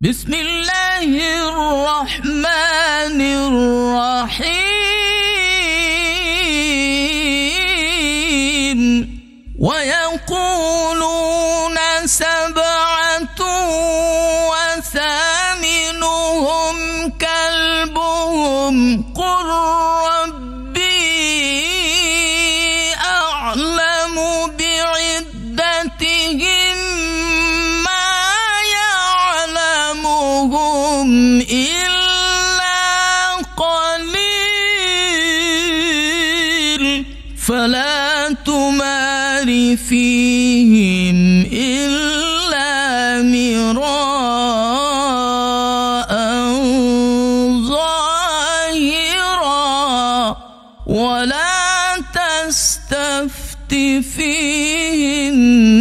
بسم الله الرحمن الرحيم ويقولون سبعة وثامنهم كلبهم قل ربي أعلم بعدتهم ما يعلمهم إلا قليل فلا تمار فيهم إلا مراء ظاهرا ولا تستفت فيهم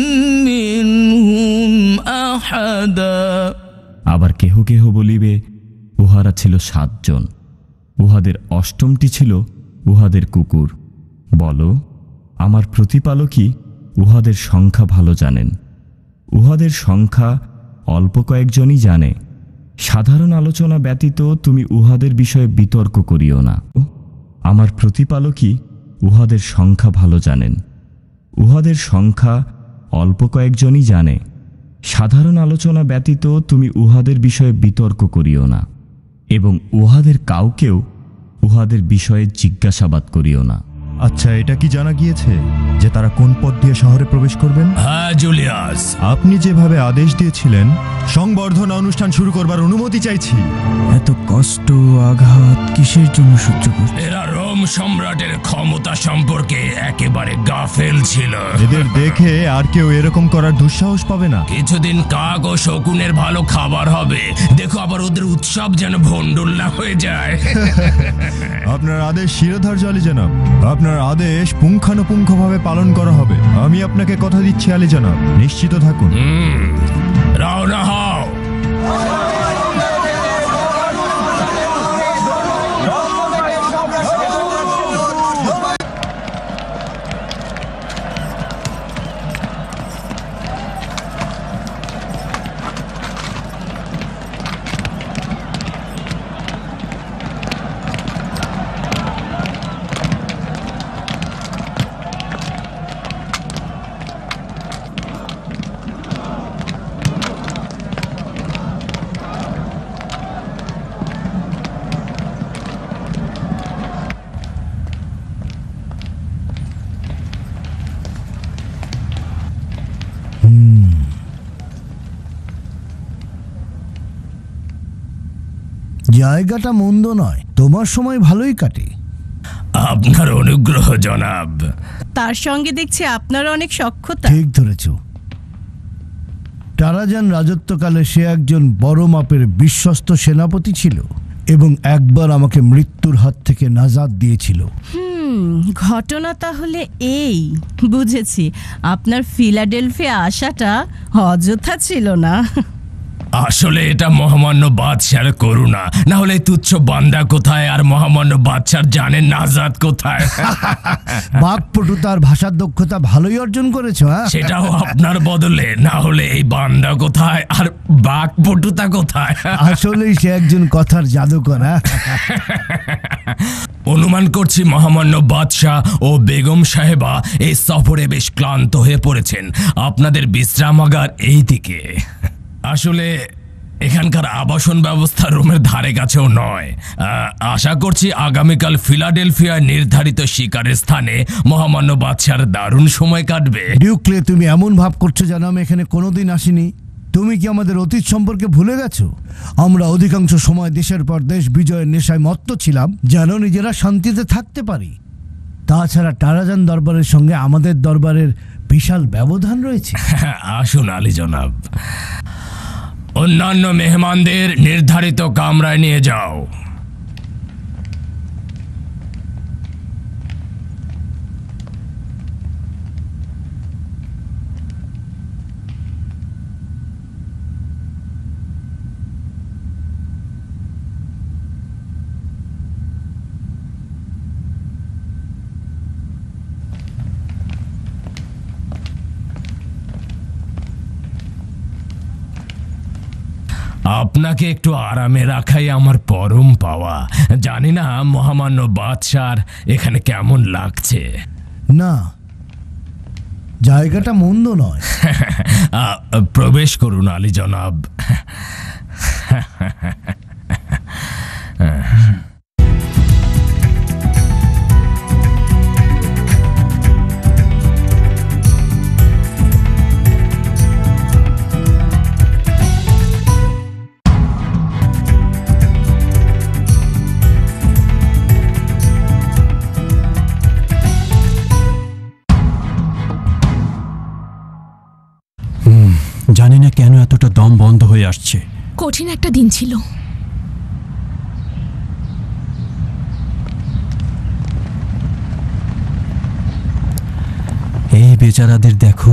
منهم أحدا। আবার কেহ কেহ বলিবে, উহারা ছিল 7 জন, উহাদের অষ্টমটি ছিল উহাদের কুকুর। বল, আমার প্রতিপালকই উহাদের সংখ্যা ভালো জানেন। উহাদের সংখ্যা অল্প কয়েকজনই জানে। সাধারণ আলোচনা ব্যতীত তুমি উহাদের বিষয়ে বিতর্ক করিও না। আমার প্রতিপালকই উহাদের সংখ্যা ভালো জানেন। উহাদের সংখ্যা অল্প কয়েকজনই জানে। সাধারণ আলোচনা ব্যতীত তুমি উহাদের বিষয়ে বিতর্ক করিও না, এবং উহাদের কাউকেও উহাদের বিষয়ে জিজ্ঞাসাবাদ করিও না। আচ্ছা, এটা কি জানা গিয়েছে যে তারা কোন পথ দিয়ে শহরে প্রবেশ করবেন? হ্যাঁ জুলিয়াস, আপনি যেভাবে আদেশ দিয়েছিলেন, সংবর্ধনা অনুষ্ঠান শুরু করবার অনুমতি চাইছি। এত কষ্ট আঘাত কিসের জন্য সহ্য করছে? এরা রোম সম্রাটের ক্ষমতা সম্পর্কে একেবারে গাফেল ছিল। এদের দেখে আর কেউ এরকম করার দুঃসাহস পাবে না। কিছুদিন কাক ও শকুনের ভালো খাবার হবে, দেখো আবার ওদের উৎসব যেন ভণ্ডুল না হয়ে যায়। আপনার আদেশ শিরোধার্য আলী জনাব। আপনার আদেশ পুঙ্খানুপুঙ্খভাবে পালন করা হবে। আমি আপনাকে কথা দিচ্ছি আলী জনাব, নিশ্চিত থাকুন। রওনা হও। জায়গাটা মন্দ নয়, তোমার সময় ভালোই কাটে। আপনার অনুগ্রহ জনাব। তার সঙ্গে দেখছি আপনার অনেক সখ্যতা। ঠিক ধরেছ। টারাজান রাজত্বকালে সে একজন বড় মাপের বিশ্বস্ত সেনাপতি ছিল এবং একবার আমাকে মৃত্যুর হাত থেকে নাজাত দিয়েছিল। ঘটনা তাহলে এই, বুঝেছি। আপনার ফিলাডেলফিয়া আসাটা অযথা ছিল না। আসলে এটা মহামান্য বাদশার করুণা, না হলে তুচ্ছ বান্দা কোথায় আর মহামান্য বাদশার জানেন নাজাত কোথায়। বাকপটুতার ভাষার দক্ষতা ভালোই অর্জন করেছো। সেটাও আপনার বদলে, না হলে এই বান্দা কোথায় আর বাকপটুতা কোথায়। আসলেই সে একজন কথার জাদুকর। অনুমান করছি মহামান্য বাদশাহ ও বেগম সাহেবা এই সফরে বেশ ক্লান্ত হয়ে পড়েছেন। আপনাদের বিশ্রামাগার এই দিকে। আসলে এখানকার আবাসন ব্যবস্থা রোমের ধারে কাছেও নয়। আশা করছি আগামীকাল ফিলাডেলফিয়ায় নির্ধারিত শিকারের স্থানে মহামান্য বাদশার দারুণ সময় কাটবে। ডিউক্লে, তুমি এমন ভাব করছো যেন আমি এখানে কোনোদিন আসিনি। তুমি কি আমাদের অতীত সম্পর্কে ভুলে গেছো? আমরা অধিকাংশ সময় দেশের পর দেশ বিজয়ের নেশায় মত্ত ছিলাম যেন নিজেরা শান্তিতে থাকতে পারি। তাছাড়া টারাজান দরবারের সঙ্গে আমাদের দরবারের বিশাল ব্যবধান রয়েছে। আসুন আলী জনাব, অন্যান্য মেহমানদের নির্ধারিত কামরায় নিয়ে যাও। আপনাকে একটু আরামে রাখাই আমার পরম পাওয়া। জানি না মহামান্য বাদশার এখানে কেমন লাগছে। না, জায়গাটা মন্দ নয়। প্রবেশ করুন আলী জনাব। জানি না কেন এতটা দম বন্ধ হয়ে আসছে। কঠিন একটা দিন ছিল। এই বেচারাদের দেখো।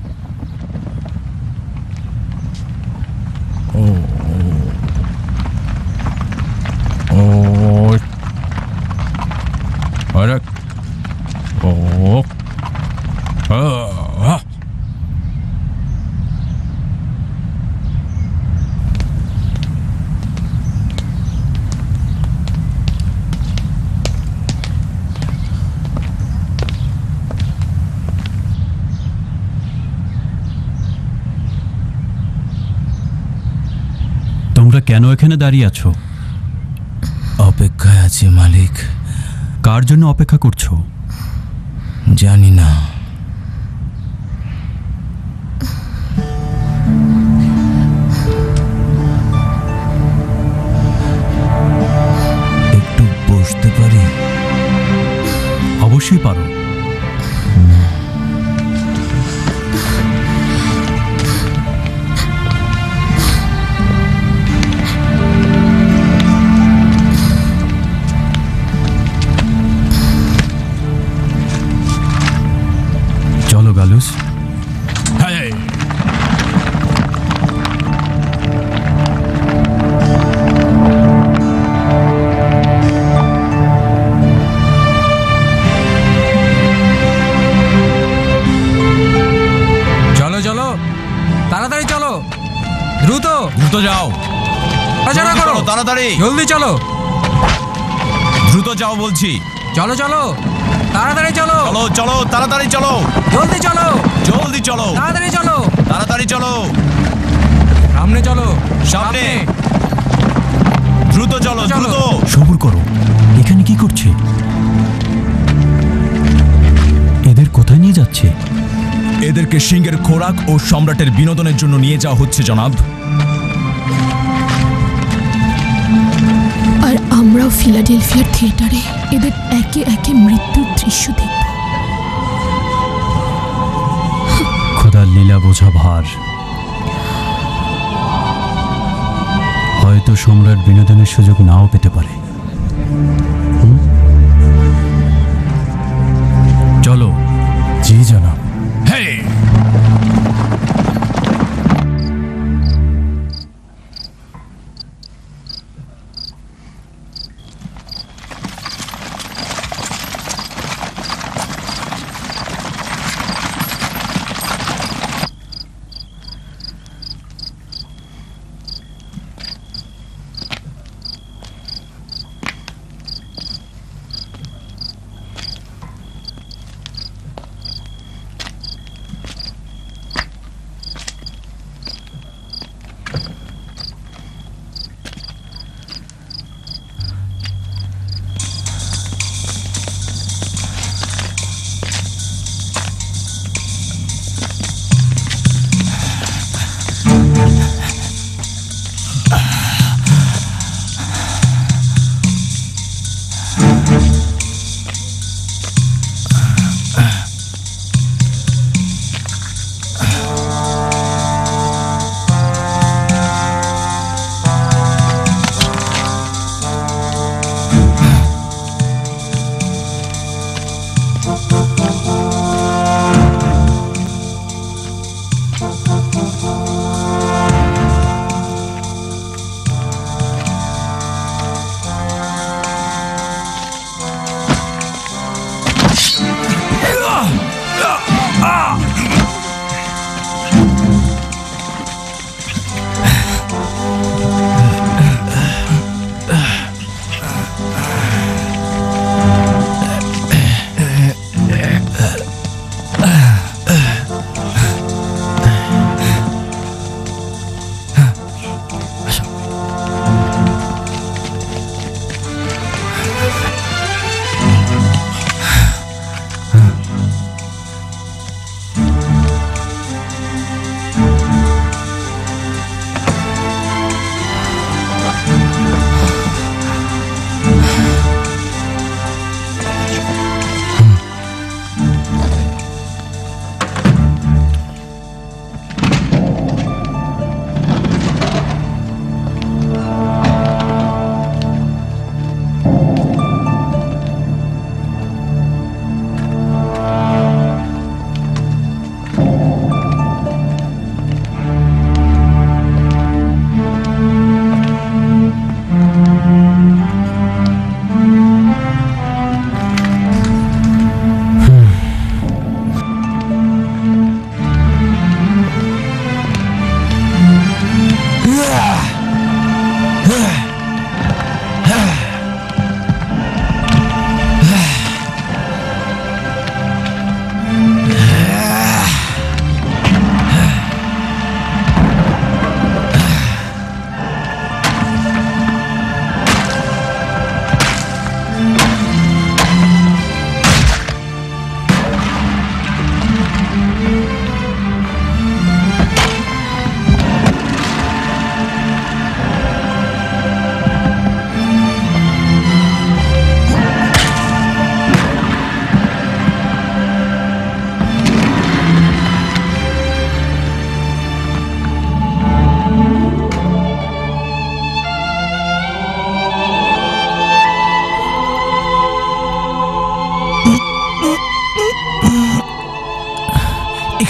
তোমরা কেন এখানে দাঁড়িয়ে আছো? অপেক্ষায় আছি মালিক। কার জন্য অপেক্ষা করছো? জানি না। একটু বসতে পারি? অবশ্যই পারো। চলো গালুস। চলো চলো, তাড়াতাড়ি চলো, দ্রুত দ্রুত যাও, তাড়াতাড়ি করো, তাড়াতাড়ি জলদি চলো, দ্রুত যাও বলছি। চলো চলো, তাড়াতাড়ি চলো, চলো চলো, তাড়াতাড়ি চলো, জলদি চলো, জলদি চলো, তাড়াতাড়ি চলো, তাড়াতাড়ি চলো, সামনে চলো, সামনে, দ্রুত চলো, দ্রুত। সবুর করো, এখানে কি করছে? এদের কোথায় নিয়ে যাচ্ছে? এদেরকে সিংহের খোরাক ও সম্রাটের বিনোদনের জন্য নিয়ে যাওয়া হচ্ছে জনাব। আর আমরাও ফিলাডেলফিয়ার থিয়েটারে এদের একে একে মৃত্যুর দৃশ্য দেখব। খোদার লীলা বোঝা ভার। হয়তো সম্রাট বিনোদনের সুযোগ নাও পেতে পারে। চলো। জি জনাব।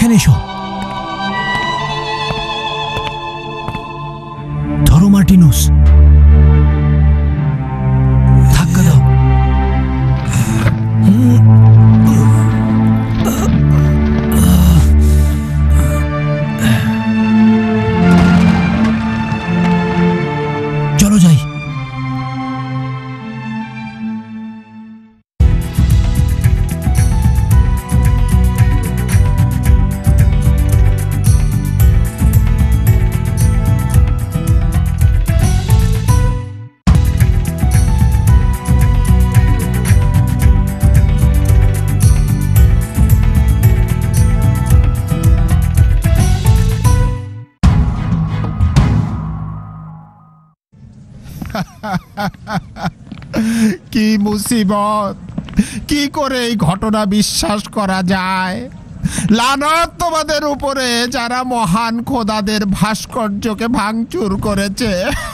এখানে এসো। ধরো মার্টিনুস, ধাক্কা দাও। চলো যাই। কি মুসিবত! কি করে এই ঘটনা বিশ্বাস করা যায়? লানত তোমাদের উপরে, যারা মহান খোদাদের ভাস্কর্যকে ভাঙচুর করেছে।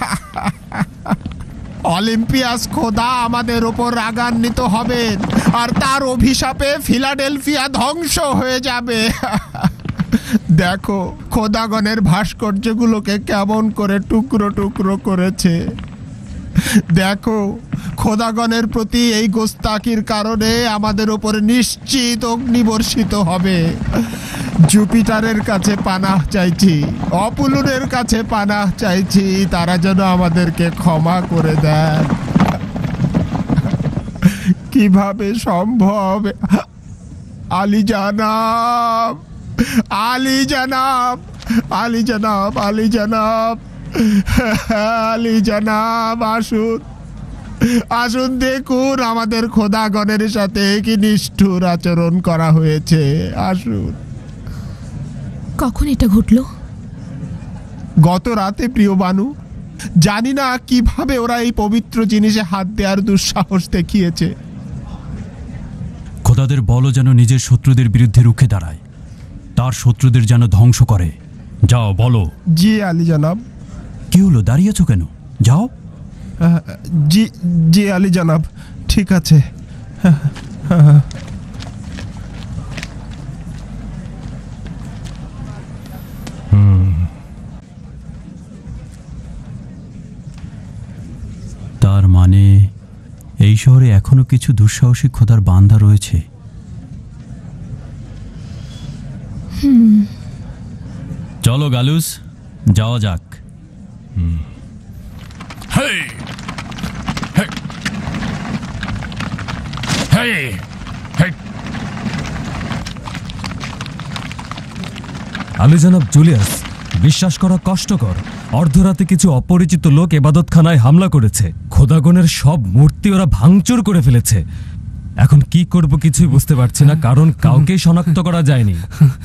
অলিম্পিয়াস খোদা আমাদের উপর রাগান্বিত হবেন, আর তার অভিশাপে ফিলাডেলফিয়া ধ্বংস হয়ে যাবে। দেখো খোদাগণের ভাস্কর্যগুলোকে কেমন করে টুকরো টুকরো করেছে। দেখো খোদাগণের প্রতি এই গোস্তাকির কারণে আমাদের উপরে নিশ্চিত অগ্নিবর্ষিত হবে। জুপিটারের কাছে পানাহ চাইছি, অপুলুনের কাছে পানাহ চাইছি, তারা যেন আমাদেরকে ক্ষমা করে দেন। কিভাবে সম্ভব? আলী জানাব, আলী জানাব, আলী জানাব, আলী জানাব, আলী জানাব, আসুন আসুন, দেখুন আমাদের খোদাগণের সাথে কি নিষ্ঠুর আচরণ করা হয়েছে। আসুন। কখন এটা ঘটলো? গত রাতে প্রিয় বানু। জানি না কিভাবে ওরা এই পবিত্র জিনিসে হাত দেওয়ার দুঃসাহস দেখিয়েছে। খোদাদের বলো যেন নিজের শত্রুদের বিরুদ্ধে রুখে দাঁড়ায়, তার শত্রুদের যেন ধ্বংস করে। যাও বলো। জি আলী জানাব। কি হলো, দাঁড়িয়েছো কেন? যাও। জি জি আলী জানাব, ঠিক আছে। তার মানে এই শহরে এখনো কিছু দুঃসাহসী খোদার বান্দা রয়েছে। চলো গালুস, যাওয়া যাক। হেই! হেই! হেই! হেই! আলী জনাব জুলিয়াস, বিশ্বাস করা কষ্টকর। অর্ধরাতে কিছু অপরিচিত লোক এবাদতখানায় হামলা করেছে। খোদাগণের সব মূর্তি ওরা ভাঙচুর করে ফেলেছে। এখন কি করব কিছুই বুঝতে পারছি না, কারণ কাউকেই শনাক্ত করা যায়নি।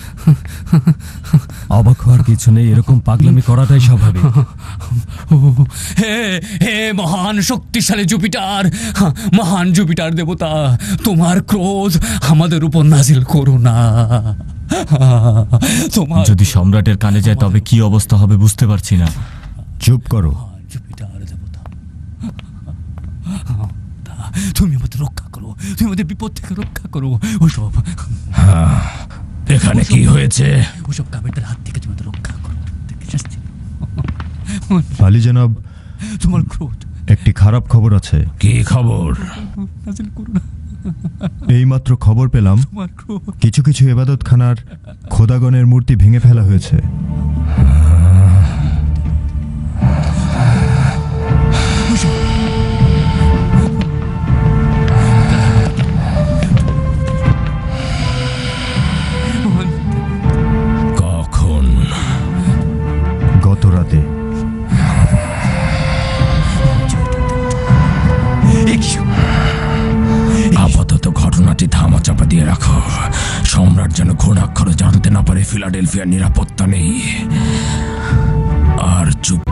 অবাক হওয়ার কিছু নেই, এরকম পাগলামি করাটাই স্বাভাবিক। হে হে মহান শক্তিশালী জুপিটার, মহান জুপিটার দেবতা, তোমার ক্রোধ আমাদের উপর নাজিল করো না। যদি সম্রাটের কানে যায় তবে কি অবস্থা হবে বুঝতে পারছি না। চুপ করো। জুপিটার দেবতা, তুমি আমাদের রক্ষা করো, তুমি আমাদের বিপদ থেকে রক্ষা করো। ওসব এখানে কি হয়েছে? ওসব কাবেরদের হাত থেকে তুমি আমাদের রক্ষা করো। আলী জনাব, তোমার ক্রোধ। একটি খারাপ খবর আছে। কি খবর? নাজিল করো না। এইমাত্র খবর পেলাম তোমার ক্রোধ। কিছু কিছু ইবাদতখানার খোদাগণের মূর্তি ভেঙে ফেলা হয়েছে। কখন? গত রাতে। আপাতত ঘটনাটি ধামাচাপা দিয়ে রাখো। সম্রাট যেন ঘোড়াক্ষরে জানতে না পারে ফিলাডেলফিয়ার নিরাপত্তা নেই। আর চুপ।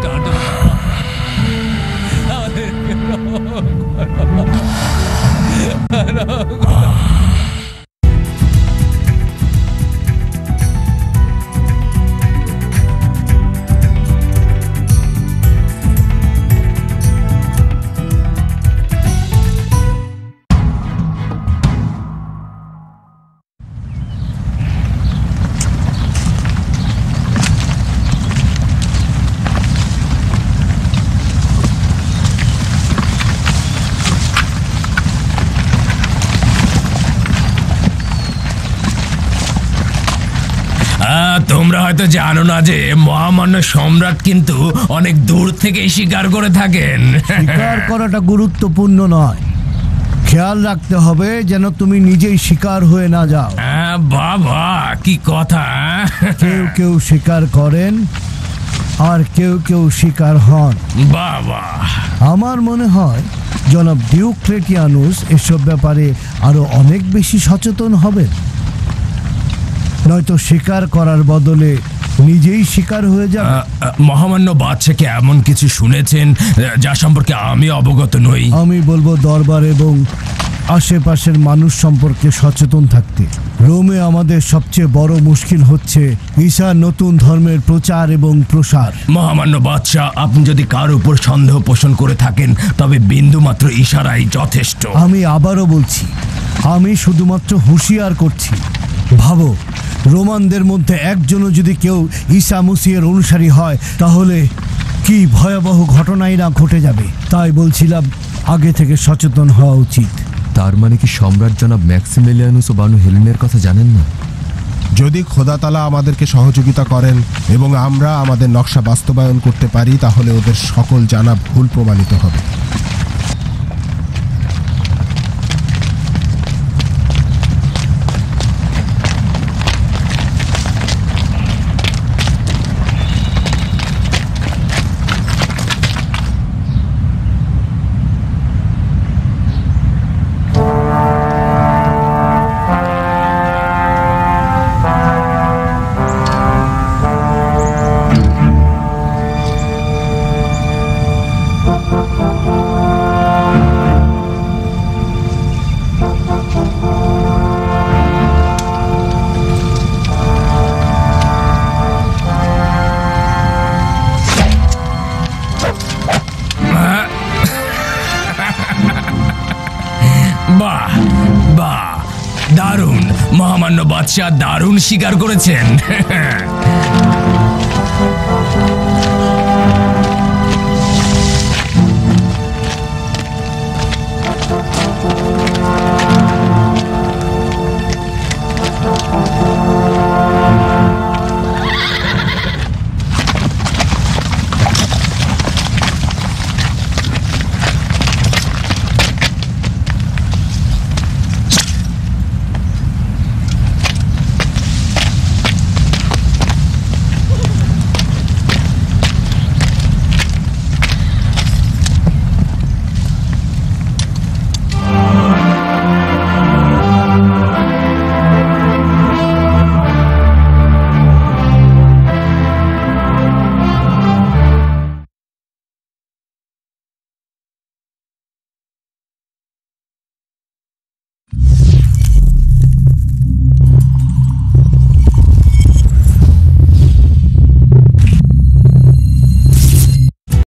তোমরা হয়তো জানো না যে মহামান্য সম্রাট কিন্তু অনেক দূর থেকে শিকার করে থাকেন। শিকার করাটা গুরুত্বপূর্ণ নয়, খেয়াল রাখতে হবে যেন তুমি নিজেই শিকার হয়ে না যাও। বাবা কি কথা! কেউ কেউ শিকার করেন আর কেউ কেউ শিকার হন। বাবা, আমার মনে হয় জনাব ডিওক্লেটিয়ানুস এসব ব্যাপারে আরো অনেক বেশি সচেতন হবেন, নয়তো শিকার করার বদলে নিজেই শিকার হয়ে যাবে। মহামান্য বাদশাকে এমন কিছু শুনেছেন যা সম্পর্কে আমি অবগত নই? আমি বলবো দরবার এবং আশেপাশের মানুষ সম্পর্কে সচেতন থাকতে। রোমে আমাদের সবচেয়ে বড় মুশকিল হচ্ছে ঈসার নতুন ধর্মের প্রচার এবং প্রসার। মহামান্য বাদশাহ, আপনি যদি কার উপর সন্দেহ পোষণ করে থাকেন তবে বিন্দু মাত্র ইশারাই যথেষ্ট। আমি আবারও বলছি, আমি শুধুমাত্র হুঁশিয়ার করছি। ভাবো, রোমানদের মধ্যে একজনও যদি কেউ ঈসা মসিহের অনুসারী হয় তাহলে কি ভয়াবহ ঘটনাই না ঘটে যাবে। তাই বলছিলাম আগে থেকে সচেতন হওয়া উচিত। তার মানে কি সম্রাট জনাব ম্যাক্সিমিলিয়ানুস ও বানু হেলেনের কথা জানেন না? যদি খোদা তাআলা আমাদেরকে সহযোগিতা করেন এবং আমরা আমাদের নকশা বাস্তবায়ন করতে পারি তাহলে ওদের সকল জানা ভুল প্রমাণিত হবে। বাহ বাহ, দারুণ! মহামান্য বাদশাহ দারুণ শিকার করেছেন।